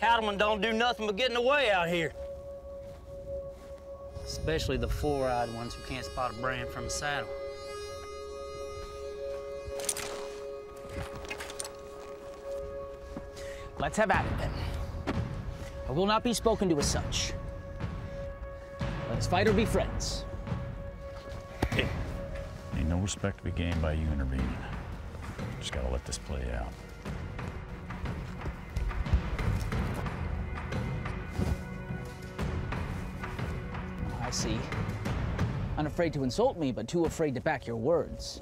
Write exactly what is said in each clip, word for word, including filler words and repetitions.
Cattlemen don't do nothing but get in the way out here. Especially the four-eyed ones who can't spot a brand from a saddle. Let's have at it, then. I will not be spoken to as such. Let us fight or be friends. Hey, ain't no respect to be gained by you intervening. Just gotta let this play out. I see. Unafraid to insult me, but too afraid to back your words.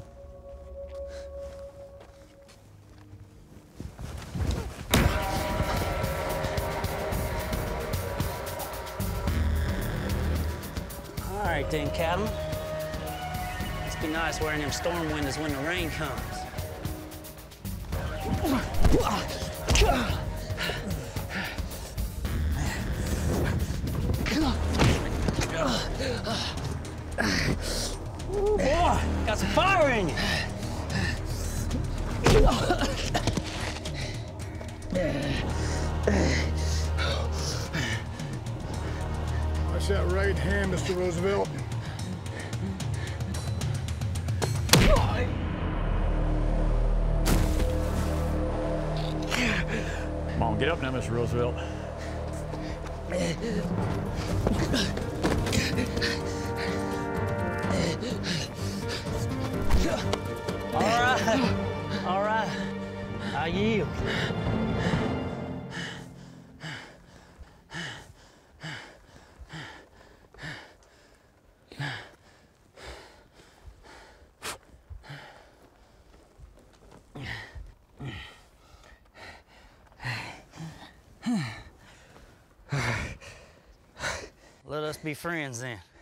All right then, Cattlemen. Must be nice wearing them storm windows when the rain comes. Ooh, boy, got some fire in you. Watch that right hand, Mister Roosevelt. Come on, get up now, Mister Roosevelt. All right, all right, I yield. Let us be friends then.